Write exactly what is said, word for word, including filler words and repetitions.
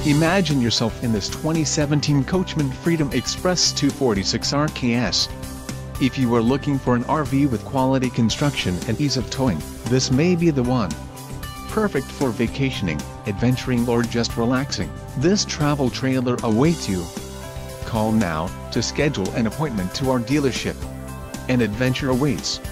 Imagine yourself in this twenty seventeen Coachmen Freedom Express two forty-six R K S. If you are looking for an R V with quality construction and ease of towing, this may be the one. Perfect for vacationing, adventuring or just relaxing, this travel trailer awaits you. Call now to schedule an appointment to our dealership. An adventure awaits.